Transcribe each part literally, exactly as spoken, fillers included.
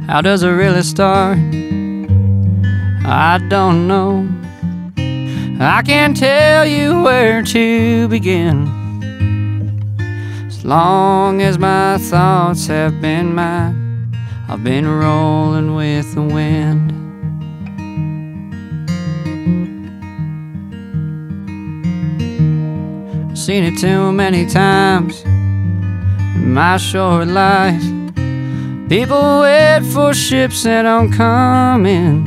How does it really start? I don't know. I can't tell you where to begin. As long as my thoughts have been mine, I've been rolling with the wind. I've seen it too many times in my short life. People wait for ships that don't come in,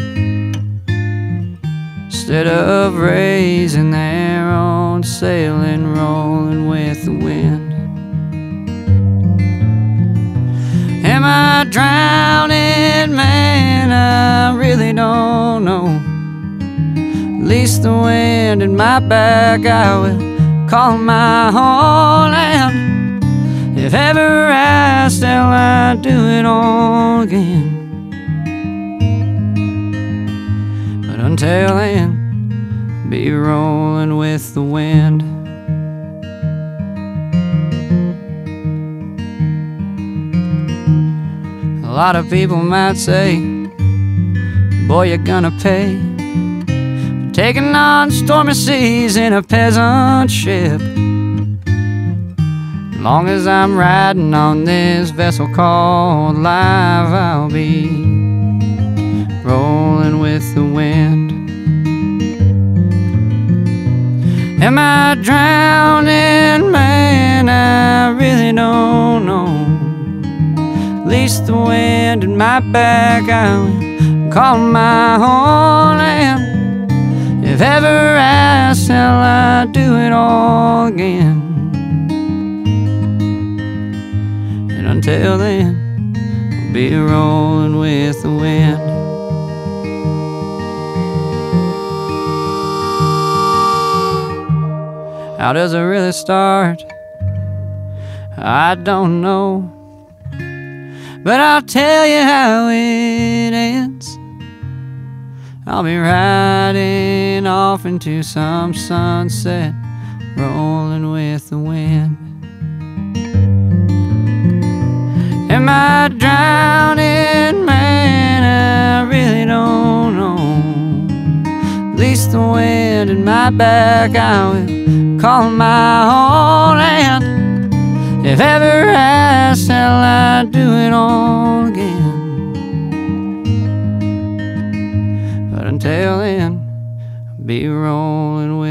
instead of raising their own sail and rolling with the wind. Am I drowning? Man, I really don't know. At least the wind in my back I will call my own. And if ever asked, shall I do it all again? But until then, be rolling with the wind. A lot of people might say, boy, you're gonna pay for taking on stormy seas in a peasant ship. As long as I'm riding on this vessel called life, I'll be rolling with the wind. Am I drowning? Man, I really don't know. At least the wind in my back I will call my own. And if ever asked, shall I do it all again? And until then, I'll be rolling with the wind. How does it really start? I don't know. But I'll tell you how it ends. I'll be riding off into some sunset, rolling with the wind. Am I drowning? Man, I really don't know. At least the wind in my back I will call my own. And if ever asked, shall I do it all again? But until then, I'll be rolling with